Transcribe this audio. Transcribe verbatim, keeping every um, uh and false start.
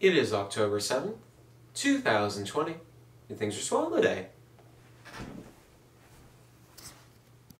It is October seventh, two thousand twenty, and things are swell today.